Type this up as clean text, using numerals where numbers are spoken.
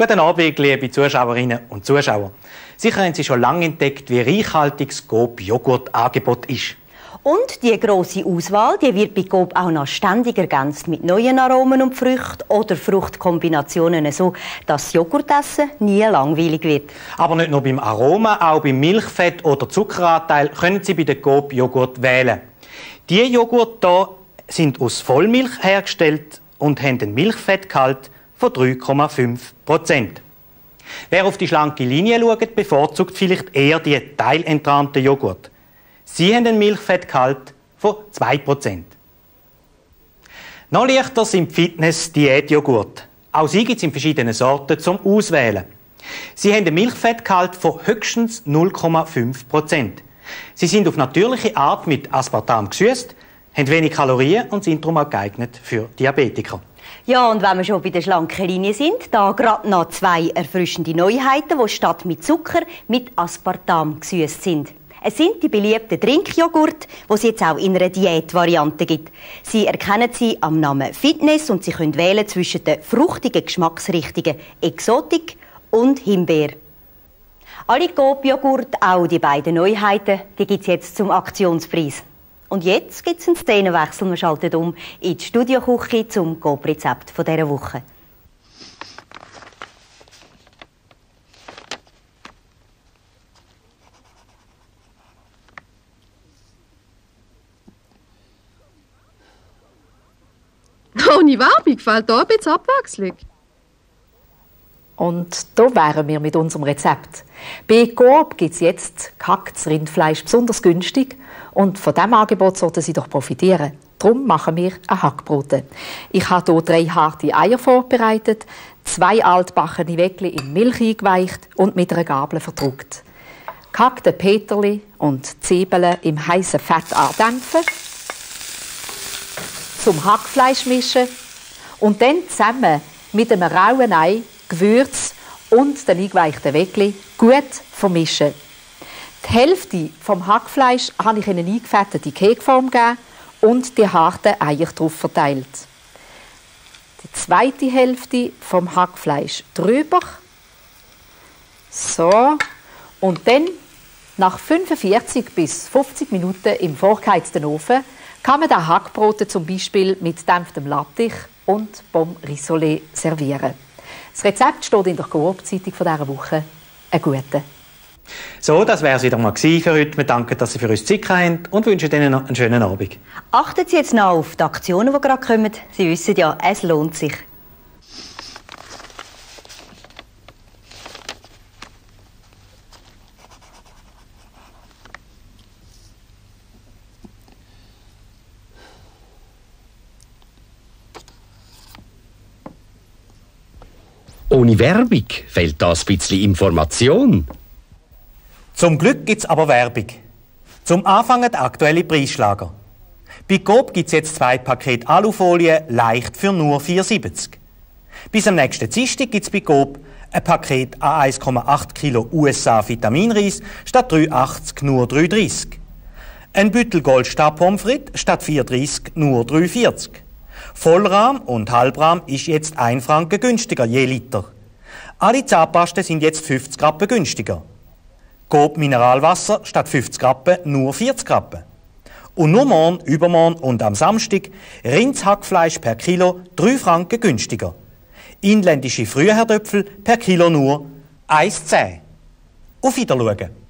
Guten Abend, liebe Zuschauerinnen und Zuschauer. Sicher haben Sie schon lange entdeckt, wie reichhaltig das Coop-Joghurt-Angebot ist. Und die grosse Auswahl die wird bei Coop auch noch ständig ergänzt mit neuen Aromen und Früchten oder Fruchtkombinationen, so dass das Joghurtessen nie langweilig wird. Aber nicht nur beim Aroma, auch beim Milchfett oder Zuckeranteil können Sie bei der Coop-Joghurt wählen. Die Joghurt hier sind aus Vollmilch hergestellt und haben einen Milchfettgehalt von 3,5%. Wer auf die schlanke Linie schaut, bevorzugt vielleicht eher die teilentrahmten Joghurt. Sie haben einen Milchfettgehalt von 2%. Noch leichter sind Fitness-Diät-Joghurt. Auch sie gibt es in verschiedenen Sorten zum Auswählen. Sie haben einen Milchfettgehalt von höchstens 0,5%. Sie sind auf natürliche Art mit Aspartam gesüßt, haben wenig Kalorien und sind darum auch geeignet für Diabetiker. Ja, und wenn wir schon bei der schlanken Linie sind, da gerade noch 2 erfrischende Neuheiten, die statt mit Zucker mit Aspartam gesüßt sind. Es sind die beliebten Trinkjoghurt, die es jetzt auch in einer Diätvariante gibt. Sie erkennen sie am Namen Fitness und Sie können wählen zwischen den fruchtigen Geschmacksrichtungen Exotik und Himbeer. Alle Coop-Joghurt, auch die beiden Neuheiten, die gibt es jetzt zum Aktionspreis. Und jetzt gibt es einen Szenenwechsel. Wir schalten um in die Studioküche zum Coop-Rezept dieser Woche. Ohne Werbung fehlt hier ein bisschen Abwechslung. Und da wären wir mit unserem Rezept. Bei Coop gibt es jetzt gehacktes Rindfleisch besonders günstig. Und von diesem Angebot sollten Sie doch profitieren. Darum machen wir ein Hackbrot. Ich habe hier 3 harte Eier vorbereitet, 2 altbackene Weckli in Milch eingeweicht und mit einer Gabel verdrückt. Gehackte Peterli und Zwiebeln im heißen Fett andämpfen. Zum Hackfleisch mischen und dann zusammen mit einem rauen Ei, Gewürz und den eingeweichten Weckli gut vermischen. Die Hälfte vom Hackfleisch habe ich in eine eingefettete Keksform gegeben und die harten Eier darauf verteilt. Die zweite Hälfte vom Hackfleisch drüber. So. Und dann, nach 45 bis 50 Minuten im vorgeheizten Ofen, kann man das Hackbrot zum Beispiel mit dämpftem Lattich und Pommes rissolé servieren. Das Rezept steht in der Coop-Zeitung dieser Woche. Einen guten. So, das wäre es wieder mal für heute. Wir danken, dass Sie für uns Zeit haben und wünschen Ihnen noch einen schönen Abend. Achten Sie jetzt noch auf die Aktionen, die gerade kommen. Sie wissen ja, es lohnt sich. Ohne Werbung fehlt da ein bisschen Information. Zum Glück gibt es aber Werbung. Zum Anfang der aktuelle Preisschlager. Bei Coop gibt es jetzt 2 Pakete Alufolie leicht für nur 4,70. Bis am nächsten Dienstag gibt es bei Coop ein Paket a 1,8 Kilo USA Vitaminreis statt 3,80 nur 3,30. Ein Büttel Goldstar Pommes frites statt 4,30 nur 3,40. Vollrahm und Halbrahm ist jetzt 1 Franken günstiger je Liter. Alle Zahnpasten sind jetzt 50 Rappen günstiger. Coop Mineralwasser statt 50 Rappen nur 40 Rappen. Und nur morgen, übermorgen und am Samstag Rindshackfleisch per Kilo 3 Franken günstiger. Inländische Frühherdöpfel per Kilo nur 1,10. Auf Wiedersehen.